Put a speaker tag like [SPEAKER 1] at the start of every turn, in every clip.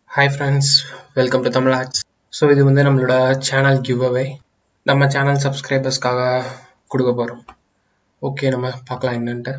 [SPEAKER 1] Hi friends, welcome to tamilhackstech. So இது வந்து நம்மளோட சேனல் giveaway. நம்ம சேனல் சப்ஸ்கிரைபர்ஸ்க்காக கொடுக்க போறோம். ஓகே, நம்ம பார்க்கலாம் என்னன்ட்டு.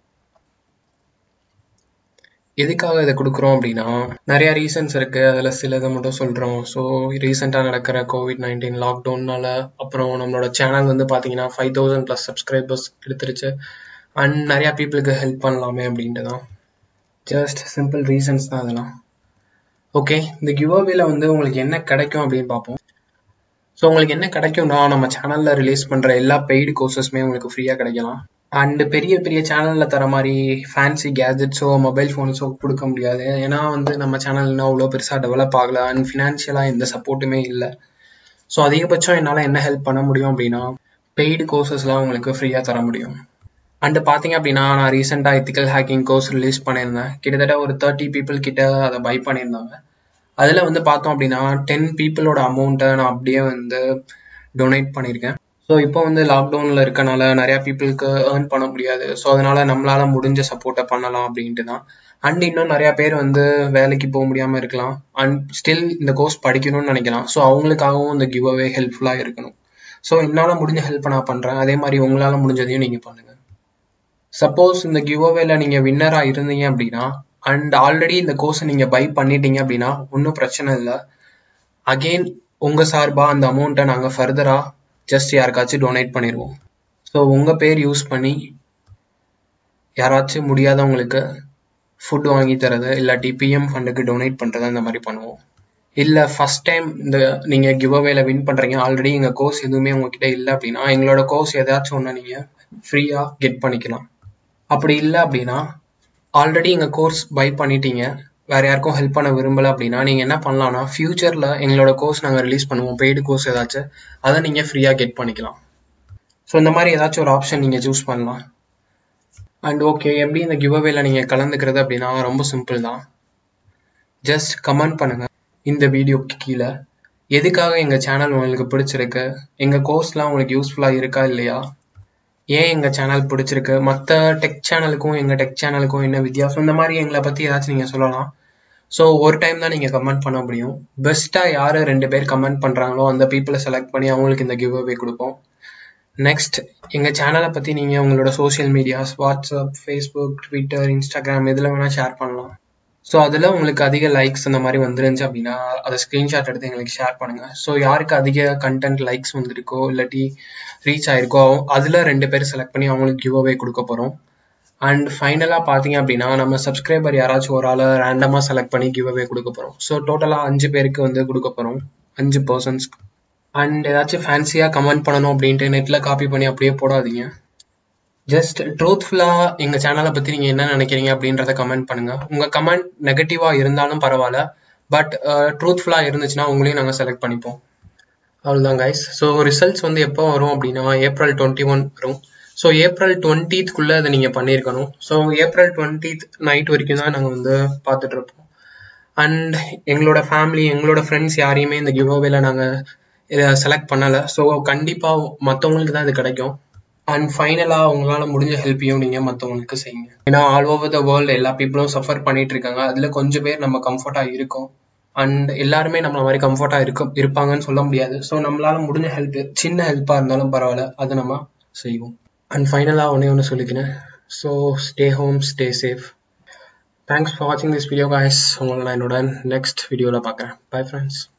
[SPEAKER 1] எதுக்காக இதை கொடுக்குறோம் அப்படின்னா நிறைய ரீசன்ஸ் இருக்கு. அதுல சிலதை மட்டும் சொல்றோம். ஸோ ரீசெண்டா நடக்கிற COVID-19 லாக்டவுன்னால அப்புறம் நம்மளோட சேனல் வந்து பாத்தீங்கன்னா 5000+ சப்ஸ்கிரைபர்ஸ் எடுத்துருச்சு. அண்ட் நிறைய பீப்புளுக்கு ஹெல்ப் பண்ணலாமே அப்படின்ட்டு தான். ஜஸ்ட் சிம்பிள் ரீசன்ஸ் தான் அதெல்லாம். ஓகே, இந்த கிவ்அவேல வந்து உங்களுக்கு என்ன கிடைக்கும் அப்படின்னு பார்ப்போம். ஸோ உங்களுக்கு என்ன கிடைக்கும்னா, நம்ம சேனல்ல ரிலீஸ் பண்ற எல்லா பெய்டு கோர்சஸ்மே உங்களுக்கு ஃப்ரீயா கிடைக்கலாம். அண்ட் பெரிய பெரிய சேனல்ல தர மாதிரி ஃபேன்சி கேஜெட்ஸோ மொபைல் ஃபோன்ஸோ கொடுக்க முடியாது. ஏன்னா வந்து நம்ம சேனல் இன்னும் அவ்வளோ பெருசாக டெவலப் ஆகல அண்ட் ஃபினான்ஷியலாக எந்த சப்போர்ட்டுமே இல்லை. ஸோ அதிகபட்சம் என்னால் என்ன ஹெல்ப் பண்ண முடியும் அப்படின்னா பெய்டு கோர்சஸ்லாம் உங்களுக்கு ஃப்ரீயாக தர முடியும். அண்ட் பார்த்தீங்க அப்படின்னா நான் ரீசெண்டாக எத்திக்கல் ஹேக்கிங் கோர்ஸ் ரிலீஸ் பண்ணியிருந்தேன். கிட்டத்தட்ட ஒரு 30 பீப்புள் கிட்ட அதை பை பண்ணியிருந்தாங்க. அதில் வந்து பார்த்தோம் அப்படின்னா 10 பீப்புளோட அமௌண்ட்டை நான் அப்படியே வந்து டொனேட் பண்ணியிருக்கேன். ஸோ இப்போ வந்து லாக்டவுனில் இருக்கனால நிறையா பீப்புளுக்கு ஏர்ன் பண்ண முடியாது. ஸோ அதனால நம்மளால முடிஞ்ச சப்போர்ட்டை பண்ணலாம் அப்படின்ட்டு தான். அண்ட் இன்னும் நிறையா பேர் வந்து வேலைக்கு போக முடியாமல் இருக்கலாம். அண்ட் ஸ்டில் இந்த கோர்ஸ் படிக்கணும்னு நினைக்கலாம். ஸோ அவங்களுக்காகவும் இந்த கிவ்அவே ஹெல்ப்ஃபுல்லாக இருக்கணும். ஸோ என்னால் முடிஞ்ச ஹெல்ப்பை நான் பண்ணுறேன். அதே மாதிரி உங்களால் முடிஞ்சதையும் நீங்கள் பண்ணுங்கள். சப்போஸ் இந்த கிவ்அவேல நீங்கள் வின்னராக இருந்தீங்க அப்படின்னா அண்ட் ஆல்ரெடி இந்த கோர்ஸை நீங்கள் பை பண்ணிட்டீங்க அப்படின்னா ஒன்றும் பிரச்சனை இல்லை. அகெயின் உங்கள் சார்பாக அந்த அமௌண்ட்டை நாங்கள் ஃபர்தராக ஜஸ்ட் யாருக்காச்சும் டொனேட் பண்ணிடுவோம். ஸோ உங்கள் பேர் யூஸ் பண்ணி யாராச்சும் முடியாதவங்களுக்கு ஃபுட் வாங்கி தரது இல்லாட்டி பிஎம் ஃபண்டுக்கு டொனேட் பண்ணுறது அந்த மாதிரி பண்ணுவோம். இல்லை ஃபஸ்ட் டைம் இந்த நீங்கள் கிவ்அவேல வின் பண்ணுறீங்க, ஆல்ரெடி எங்கள் கோர்ஸ் எதுவுமே உங்ககிட்ட இல்லை அப்படின்னா எங்களோட கோர்ஸ் ஏதாச்சும் ஒன்று நீங்கள் ஃப்ரீயாக கெட் பண்ணிக்கலாம். அப்படி இல்லை அப்படின்னா ஆல்ரெடி எங்கள் கோர்ஸ் பை பண்ணிட்டீங்க, வேறு யாருக்கும் ஹெல்ப் பண்ண விரும்பலை அப்படின்னா நீங்கள் என்ன பண்ணலாம்னா ஃபியூச்சரில் எங்களோட கோர்ஸ் நாங்கள் ரிலீஸ் பண்ணுவோம், பெய்டு கோர்ஸ் ஏதாச்சும், அதை நீங்கள் ஃப்ரீயாக கெட் பண்ணிக்கலாம். ஸோ இந்த மாதிரி ஏதாச்சும் ஒரு ஆப்ஷன் நீங்கள் சூஸ் பண்ணலாம். அண்ட் ஓகே, எப்படி இந்த கிவ்அவேல நீங்கள் கலந்துக்கிறது அப்படின்னா ரொம்ப சிம்பிள் தான். ஜஸ்ட் கமெண்ட் பண்ணுங்கள் இந்த வீடியோக்கு கீழே. எதுக்காக எங்கள் சேனல் உங்களுக்கு பிடிச்சிருக்கு, எங்கள் கோர்ஸ்லாம் உங்களுக்கு யூஸ்ஃபுல்லாக இருக்கா இல்லையா, ஏன் எங்கள் சேனல் பிடிச்சிருக்கு, மற்ற டெக் சேனலுக்கும் எங்கள் டெக் சேனலுக்கும் என்ன வித்தியாசம், இந்த மாதிரி எங்களை பற்றி ஏதாச்சும் நீங்கள் சொல்லலாம். ஸோ ஒரு டைம் தான் நீங்கள் கமெண்ட் பண்ண முடியும். பெஸ்ட்டாக யார் 2 பேர் கமெண்ட் பண்ணுறாங்களோ அந்த பீப்புளை செலக்ட் பண்ணி அவங்களுக்கு இந்த கிவ்அவே கொடுப்போம். நெக்ஸ்ட், எங்கள் சேனலை பற்றி நீங்கள் உங்களோட social medias WhatsApp, Facebook, Twitter, Instagram இதில் வேணால் ஷேர் பண்ணலாம். ஸோ அதில் உங்களுக்கு அதிக லைக்ஸ் அந்த மாதிரி வந்துருந்துச்சு அப்படின்னா அதை ஸ்க்ரீன்ஷாட் எடுத்து எங்களுக்கு ஷேர் பண்ணுங்கள். ஸோ யாருக்கு அதிக கண்டென்ட் லைக்ஸ் வந்துருக்கோ இல்லாட்டி ரீச் ஆயிருக்கோ அதில் 2 பேர் செலக்ட் பண்ணி அவங்களுக்கு கிவ்அவே கொடுக்க போகிறோம். அண்ட் ஃபைனலாக பார்த்தீங்க அப்படின்னா நம்ம சப்ஸ்கிரைபர் யாராச்சும் ஒரு ஆளை ரேண்டமாக செலக்ட் பண்ணி கிவ்அவே கொடுக்க போகிறோம். ஸோ டோட்டலாக 5 பேருக்கு வந்து கொடுக்க போகிறோம், 5 பர்சன்ஸ்க்கு. அண்ட் ஏதாச்சும் ஃபேன்சியாக கமெண்ட் பண்ணணும் அப்படின்ட்டு நெட்டில் காப்பி பண்ணி அப்படியே போடாதீங்க. ஜஸ்ட் ட்ரூத்ஃபுல்லாக எங்கள் சேனலை பற்றி நீங்கள் என்ன நினைக்கிறீங்க அப்படின்றத கமெண்ட் பண்ணுங்கள். உங்கள் கமெண்ட் நெகட்டிவாக இருந்தாலும் பரவாயில்ல, பட் ட்ரூத்ஃபுல்லாக இருந்துச்சுன்னா உங்களையும் நாங்கள் செலக்ட் பண்ணிப்போம். அவ்வளோதான் கைஸ். ஸோ ரிசல்ட்ஸ் வந்து எப்போ வரும் அப்படின்னா April 21 வரும். ஸோ April 20th அதை நீங்கள் பண்ணியிருக்கணும். ஸோ April 20th நைட் வரைக்கும் தான் நாங்கள் வந்து பார்த்துட்ருப்போம். அண்ட் எங்களோட ஃபேமிலி, எங்களோட ஃப்ரெண்ட்ஸ் யாரையுமே இந்த கிவ்அவேல நாங்கள் இதை செலக்ட் பண்ணலை. ஸோ கண்டிப்பாக மற்றவங்களுக்கு தான் இது கிடைக்கும். அண்ட் ஃபைனலாக உங்களால் முடிஞ்ச ஹெல்ப்பையும் நீங்கள் மற்றவங்களுக்கு செய்யுங்க. ஏன்னா ஆல் ஓவர் த வேர்ல்டு எல்லா பீப்புளும் சஃபர் பண்ணிட்டு இருக்காங்க. அதில் கொஞ்சம் பேர் நம்ம கம்ஃபர்ட்டாக இருக்கோம். அண்ட் எல்லாருமே நம்மள மாதிரி கம்ஃபர்ட்டாக இருப்பாங்கன்னு சொல்ல முடியாது. ஸோ நம்மளால முடிஞ்ச ஹெல்ப், சின்ன ஹெல்ப்பாக இருந்தாலும் பரவாயில்ல, அதை நம்ம செய்வோம். அண்ட் ஃபைனலாக ஒன்று சொல்லிக்கிறேன். So stay home, stay safe. Thanks for வாட்சிங் திஸ் வீடியோ காய்ஸ். உங்களை நான் என்னோட நெக்ஸ்ட் வீடியோவில் பார்க்குறேன். Bye friends.